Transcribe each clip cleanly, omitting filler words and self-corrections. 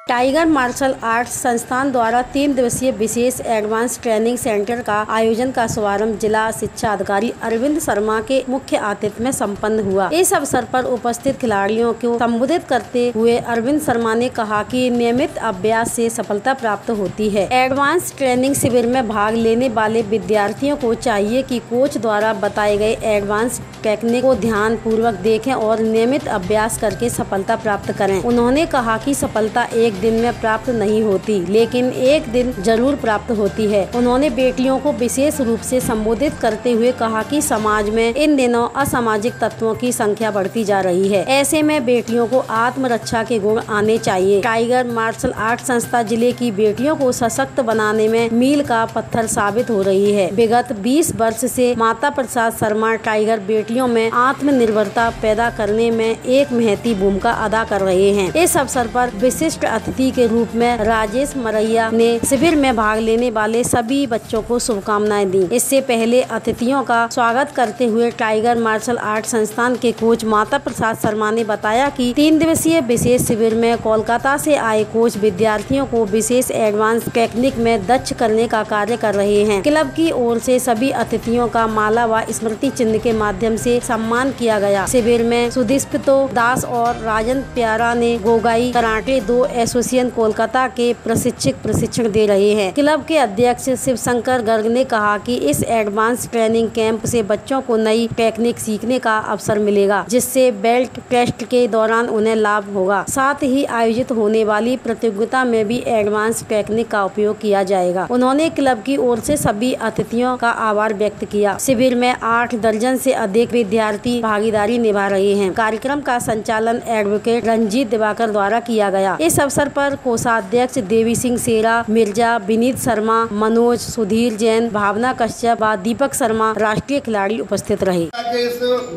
Tiger martial arts संस्थान द्वारा 3 दिवसीय विशेष एडवांस ट्रेनिंग सेंटर का आयोजन का शुभारंभ जिला शिक्षा अधिकारी अरविंद शर्मा के मुख्य आतिथ्य में संपन्न हुआ। इस अवसर पर उपस्थित खिलाड़ियों को संबोधित करते हुए अरविंद शर्मा ने कहा कि नियमित अभ्यास से सफलता प्राप्त होती है। एडवांस ट्रेनिंग शिविर में भाग लेने वाले विद्यार्थियों को चाहिए कि कोच द्वारा बताए गए एडवांस टेक्निक को ध्यान पूर्वक देखें और नियमित अभ्यास करके सफलता प्राप्त करें। उन्होंने कहा कि सफलता एक दिन में प्राप्त नहीं होती, लेकिन एक दिन जरूर प्राप्त होती है। उन्होंने बेटियों को विशेष रूप से संबोधित करते हुए कहा कि समाज में इन दिनों असामाजिक तत्वों की संख्या बढ़ती जा रही है। ऐसे में बेटियों को आत्मरक्षा के गुण आने चाहिए। टाइगर मार्शल आर्ट संस्था जिले की बेटियों को सशक्त बनाने में मील का पत्थर साबित हो रही है। विगत 20 वर्ष से माता प्रसाद शर्मा टाइगर बेटियों में आत्मनिर्भरता पैदा करने में एक महती भूमिका अदा कर रहे हैं। इस अवसर पर विशिष्ट अतिथि के रूप में राजेश मरैया ने शिविर में भाग लेने वाले सभी बच्चों को शुभकामनाएं दी। इससे पहले अतिथियों का स्वागत करते हुए टाइगर मार्शल आर्ट संस्थान के कोच माता प्रसाद शर्मा ने बताया कि 3 दिवसीय विशेष शिविर में कोलकाता से आए कोच विद्यार्थियों को विशेष एडवांस टेक्निक में दक्ष करने का कार्य कर रहे हैं। क्लब की ओर से सभी अतिथियों का माला व स्मृति चिन्ह के माध्यम से सम्मान किया गया। शिविर में सुदीप्तो दास और राजन प्यारा ने गोगाई कराटे 2 एसोसिएशन कोलकाता के प्रशिक्षण दे रहे हैं। क्लब के अध्यक्ष शिवशंकर गर्ग ने कहा कि इस एडवांस ट्रेनिंग कैंप से बच्चों को नई टेक्निक सीखने का अवसर मिलेगा, जिससे बेल्ट टेस्ट के दौरान उन्हें लाभ होगा। साथ ही आयोजित होने वाली प्रतियोगिता में भी एडवांस टेक्निक का उपयोग किया जाएगा। उन्होंने क्लब की ओर से सभी अतिथियों का आभार व्यक्त किया। शिविर में 8 दर्जन से अधिक विद्यार्थी भागीदारी निभा रहे हैं। कार्यक्रम का संचालन एडवोकेट रंजीत दिवाकर द्वारा किया गया। इस अवसर पर कोषाध्यक्ष देवी सिंह सेरा, मिर्जा, विनीत शर्मा, मनोज, सुधीर जैन, भावना कश्यप व दीपक शर्मा राष्ट्रीय खिलाड़ी उपस्थित रहे। इस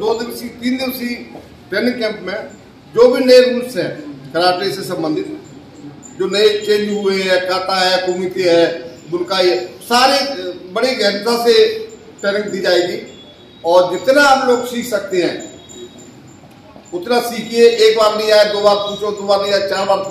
3 दिवसीय ट्रेनिंग कैंप में जो भी नए रूल्स हैं कराटे से संबंधित, जो नए चेंज हुए हैं, काता है, कुमिते है, बुनकाई है, सारे बड़ी गहनता से ट्रेनिंग दी जाएगी और जितना आप लोग सीख सकते हैं उतना सीखिए। एक बार नहीं आए 2 बार पूछो, 2 बार नहीं आए 4 बार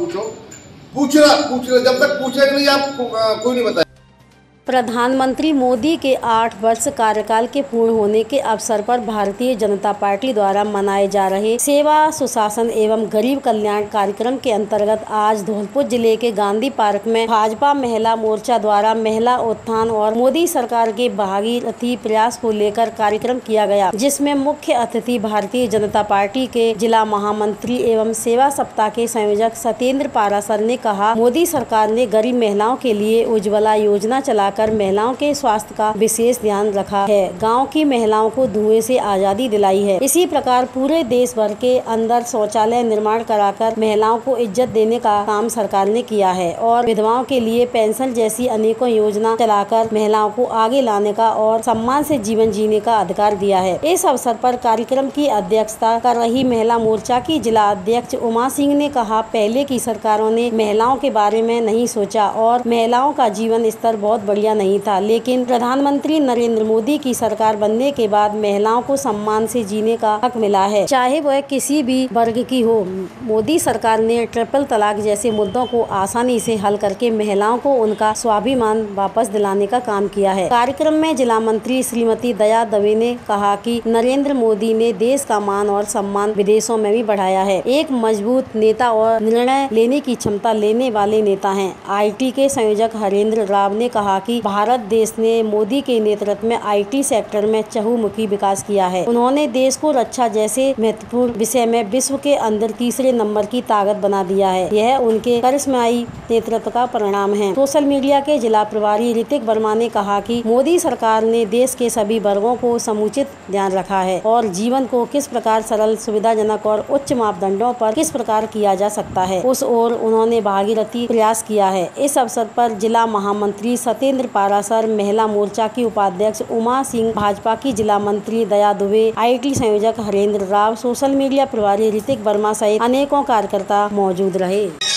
पूछना जब तक पूछेंगे नहीं आप कोई नहीं बताएगा। प्रधानमंत्री मोदी के 8 वर्ष कार्यकाल के पूर्ण होने के अवसर पर भारतीय जनता पार्टी द्वारा मनाए जा रहे सेवा, सुशासन एवं गरीब कल्याण कार्यक्रम के अंतर्गत आज धौलपुर जिले के गांधी पार्क में भाजपा महिला मोर्चा द्वारा महिला उत्थान और मोदी सरकार के भागीरथी प्रयास को लेकर कार्यक्रम किया गया, जिसमें मुख्य अतिथि भारतीय जनता पार्टी के जिला महामंत्री एवं सेवा सप्ताह के संयोजक सत्येंद्र पारासर ने कहा, मोदी सरकार ने गरीब महिलाओं के लिए उज्ज्वला योजना चला कर महिलाओं के स्वास्थ्य का विशेष ध्यान रखा है। गांव की महिलाओं को धुएं से आजादी दिलाई है। इसी प्रकार पूरे देश भर के अंदर शौचालय निर्माण कराकर महिलाओं को इज्जत देने का काम सरकार ने किया है और विधवाओं के लिए पेंशन जैसी अनेकों योजना चलाकर महिलाओं को आगे लाने का और सम्मान से जीवन जीने का अधिकार दिया है। इस अवसर पर कार्यक्रम की अध्यक्षता कर रही महिला मोर्चा की जिला अध्यक्ष उमा सिंह ने कहा, पहले की सरकारों ने महिलाओं के बारे में नहीं सोचा और महिलाओं का जीवन स्तर बहुत बढ़िया नहीं था, लेकिन प्रधानमंत्री नरेंद्र मोदी की सरकार बनने के बाद महिलाओं को सम्मान से जीने का हक मिला है, चाहे वह किसी भी वर्ग की हो। मोदी सरकार ने ट्रिपल तलाक जैसे मुद्दों को आसानी से हल करके महिलाओं को उनका स्वाभिमान वापस दिलाने का काम किया है। कार्यक्रम में जिला मंत्री श्रीमती दया दवे ने कहा कि नरेंद्र मोदी ने देश का मान और सम्मान विदेशों में भी बढ़ाया है। एक मजबूत नेता और निर्णय लेने की क्षमता लेने वाले नेता हैं। IT के संयोजक हरेंद्र राव ने कहा कि भारत देश ने मोदी के नेतृत्व में IT सेक्टर में चहुमुखी विकास किया है। उन्होंने देश को रक्षा जैसे महत्वपूर्ण विषय में विश्व के अंदर तीसरे नंबर की ताकत बना दिया है। यह उनके करिश्माई नेतृत्व का परिणाम है। सोशल मीडिया के जिला प्रभारी ऋतिक वर्मा ने कहा कि मोदी सरकार ने देश के सभी वर्गों को समुचित ध्यान रखा है और जीवन को किस प्रकार सरल, सुविधाजनक और उच्च मापदंडों पर किस प्रकार किया जा सकता है, उस ओर उन्होंने भागीरथी प्रयास किया है। इस अवसर पर जिला महामंत्री सत्येंद्र पारासर, महिला मोर्चा की उपाध्यक्ष उमा सिंह, भाजपा की जिला मंत्री दया दुबे, IT संयोजक हरेंद्र राव, सोशल मीडिया प्रभारी ऋतिक वर्मा सहित अनेकों कार्यकर्ता मौजूद रहे।